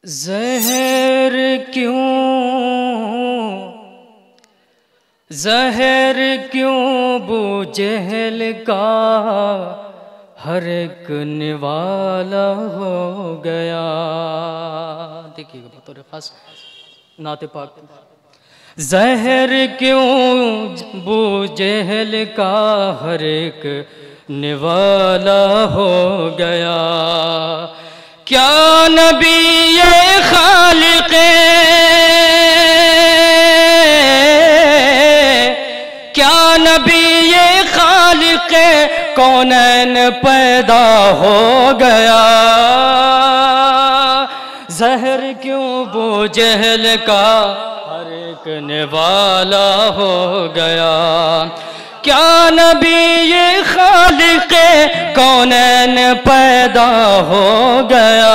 زہر کیوں بو جہل کا ہر ایک نوالا ہو گیا. دیکھیے گا بطور خاص نعت پاک. زہر کیوں بو جہل کا ہر ایک نوالا ہو گیا. کیا نبی خالق خالق کونین پیدا ہو گیا. زہر کیوں بو جہل کا ہر ایک نوالا ہو گیا. کیا نبی خالق کونین پیدا ہو گیا.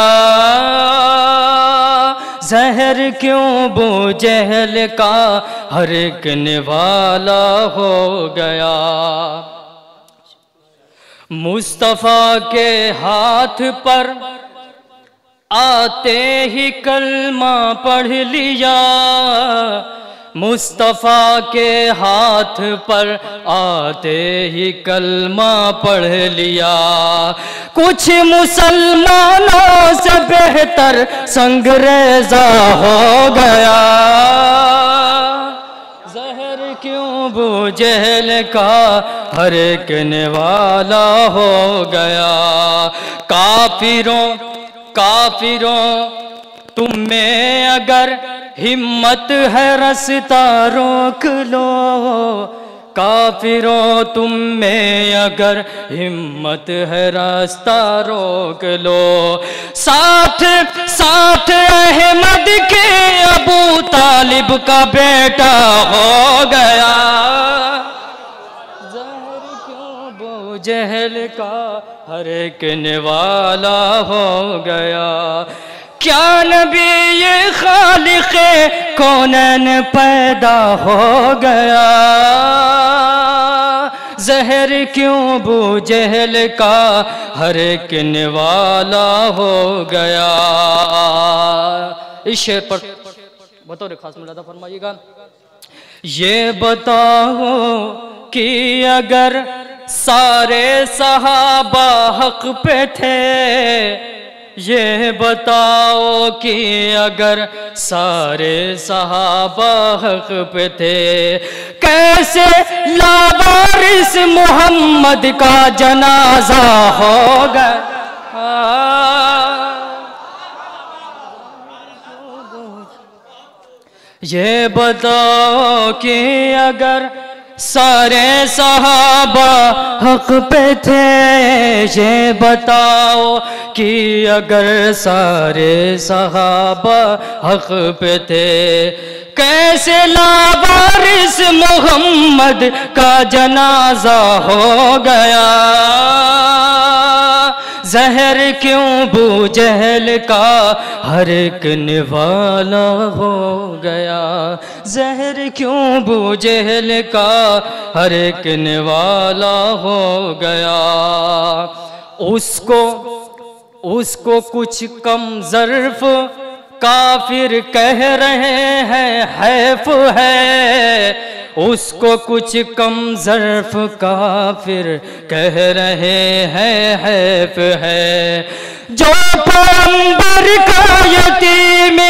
زہر کیوں بو جہل کا ہر ایک نوالا ہو گیا. مصطفیٰ کے ہاتھ پر آتے ہی کلمہ پڑھ لیا. مصطفیٰ کے ہاتھ پر آتے ہی کلمہ پڑھ لیا. کچھ مسلمانوں سے بہتر سنگریزہ ہو گیا. زہر کیوں بو جہل کا ہر ایک نوالا ہو گیا. کافروں تم میں اگر ہمت ہے رستہ روک لو. کافروں تم میں اگر ہمت ہے راستہ روک لو. ساتھ احمد کے ابو طالب کا بیٹا ہو گیا. زہر کیوں بو جہل کا ہر ایک نوالا ہو گیا. کیا نبی خالق کونین پیدا ہو گیا. زہر کیوں بو جہل کا ہر ایک نوالا ہو گیا. اس شعر پر بطور خاص ملاحظہ فرمائیے گا. یہ بتاؤ کہ اگر سارے صحابہ حق پہ تھے. یہ بتاؤ کہ اگر سارے صحابہ حق پہ تھے کیسے لاوارث محمد کا جنازہ ہو گیا. یہ بتاؤ کہ اگر سارے صحابہ حق پہ تھے. یہ بتاؤ کہ اگر سارے صحابہ حق پہ تھے کیسے لاوارث محمد کا جنازہ ہو گیا. زہر کیوں بو جہل کا ہر ایک نوالا ہو گیا. زہر کیوں بو جہل کا ہر ایک نوالا ہو گیا. اس کو کچھ کم ظرف کافر کہہ رہے ہیں حیف ہے. اس کو کچھ کم ظرف کافر کہہ رہے ہیں حیف ہے. جو پیغمبر کا یتیمی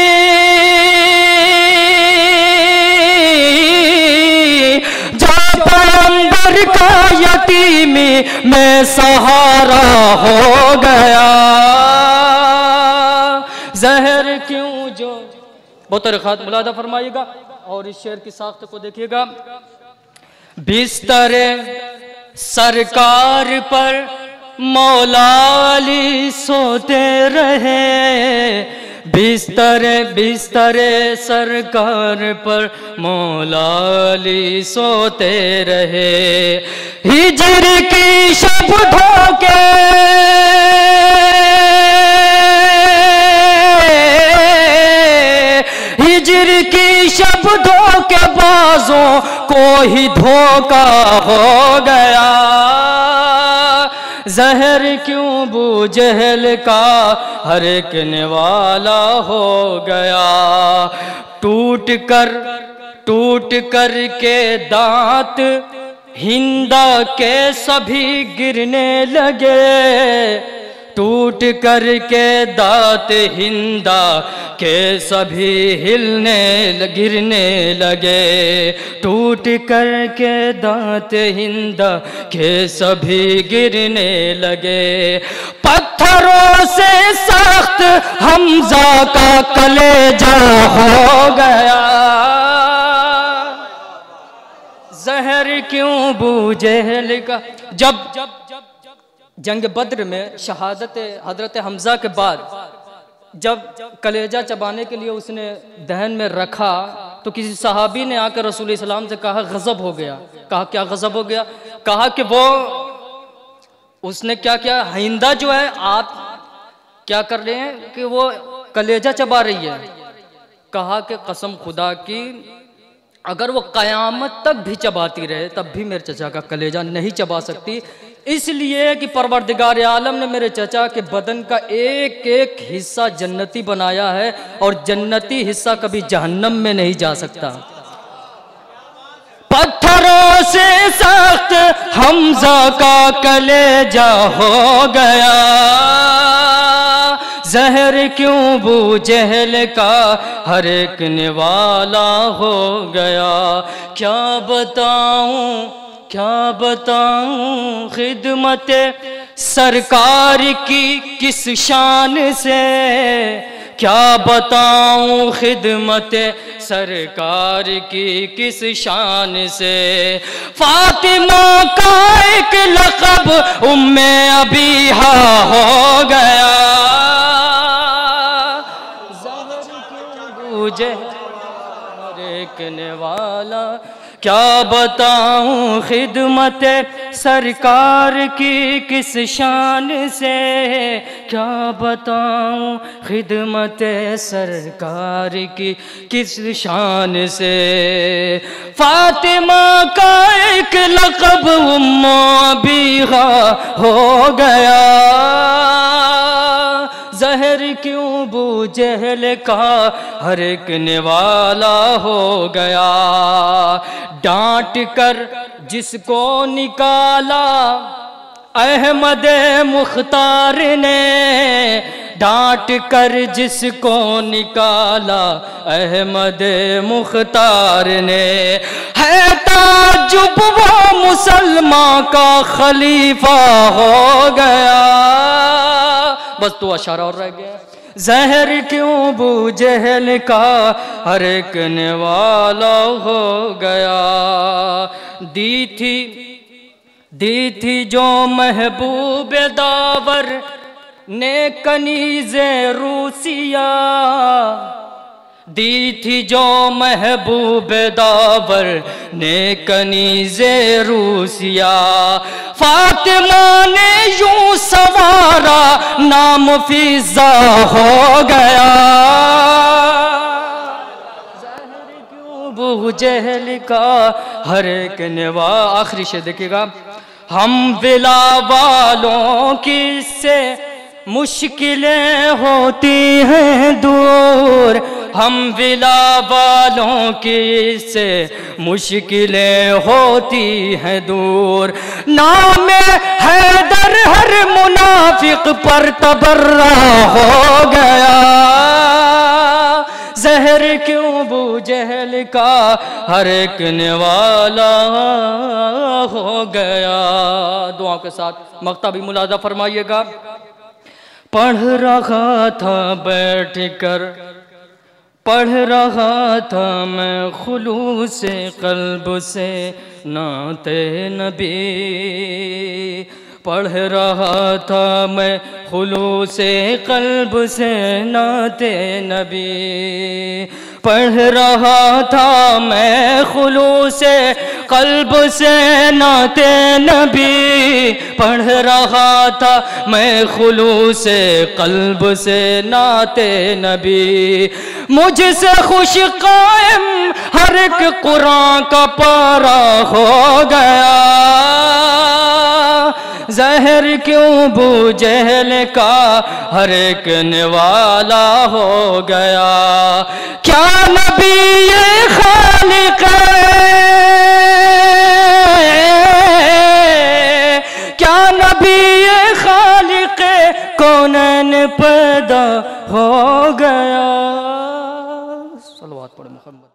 میں سہارا ہو گیا. زہر کیوں جو بطور خاص ملاحظہ فرمائیے گا اور اس شعر کی ساخت کو دیکھیے گا. بستر سرکار پر مولا علی سوتے رہے. بستر سرکار پر مولا علی سوتے رہے. ہجر کی شب دھوکے ہجر کی شب دھوکے بازوں کو ہی دھوکا ہو گیا. زہر کیوں ابو جہل کا ہر ایک نوالا ہو گیا، ٹوٹ کر کے دانت ہندا کے سبھی گرنے لگے، ٹوٹ کر کے دانت ہندا کے سبھی گرنے لگے، ٹوٹ کر کے دانت ہندا کے سبھی گرنے لگے، پتھروں سے سخت حمزہ کا کلیجہ ہو گیا، زہر کیوں ابو جہل کا۔ جب جنگ بدر میں شہادت حضرت حمزہ کے بعد جب کلیجہ چبانے کے لیے اس نے دہن میں رکھا تو کسی صحابی نے آ کر رسول اسلام سے کہا غضب ہو گیا۔ کہا کیا غضب ہو گیا؟ کہا کہ اس نے کیا کیا، ہندا جو ہے آپ کیا کر رہے ہیں کہ وہ کلیجہ چبا رہی ہے۔ کہا کہ قسم خدا کی اگر وہ قیامت تک بھی چباتی رہے تب بھی میرے چچا کا کلیجہ نہیں چبا سکتی، اس لیے کہ پروردگار عالم نے میرے چچا کے بدن کا ایک ایک حصہ جنتی بنایا ہے اور جنتی حصہ کبھی جہنم میں نہیں جا سکتا۔ پتھروں سے سخت حمزہ کا کلیجہ ہو گیا، زہر کیوں ابو جہل کا ہر ایک نوالا ہو گیا، کیا بتاؤں خدمت سرکار کی کس شان سے، کیا بتاؤں خدمت سرکار کی کس شان سے، فاطمہ کا ایک لقب ام ابیہا ہو گیا، زہر کیوں ابو جہل ہر ایک نوالا، کیا بتاؤں خدمت سرکار کی کس شان سے، کیا بتاؤں خدمت سرکار کی کس شان سے، فاطمہ کا ایک لقب ام ابیہا ہو گیا، زہر کیوں ابو جہل کا ہر ایک نوالا ہو گیا، ڈانٹ کر جس کو نکالا احمد مختار نے، ڈانٹ کر جس کو نکالا احمد مختار نے، ہے تعجب وہ مسلمان کا خلیفہ ہو گیا، بس تو اشارہ اور رہ گیا، زہر کیوں ابو جہل کا ہر ایک نوالا ہو گیا، دی تھی جو محبوب داور نے کنیز روسیہ، دی تھی جو محبوب داور نے کنیز روسیہ، فاطمہ نے یوں سوارا نام فیضا ہو گیا، زہر کیوں ابو جہل کا ہر ایک نوالا۔ آخری شعر دیکھیے گا، ہم ولا والوں کی سے مشکلیں ہوتی ہیں دور، ہم ولا والوں کی سے مشکلیں ہوتی ہیں دور، نام حیدر ہر منافق پر تبرہ ہو گیا، زہر کیوں ابو جہل کا ہر ایک نوالا ہو گیا۔ دعاؤں کے ساتھ مقطع بھی ملاحظہ فرمائیے گا، پڑھ رہا تھا بیٹھ کر، پڑھ رہا تھا میں خلوص قلب سے نعت نبی، پڑھ رہا تھا میں خلوص قلب سے نعت نبی، پڑھ رہا تھا میں خلوص قلب سے نعت نبی، پڑھ رہا تھا میں خلوص قلب سے نعت نبی، مجھ سے خوش قائم ہر ایک قرآن کا پارا ہو گیا، زہر کیوں ابو جہل کا ہر ایک نوالا ہو گیا؟ کیا نبی خالق کیا نبی خالق کونین پیدا ہو گیا؟ صلوات پڑھ محمد۔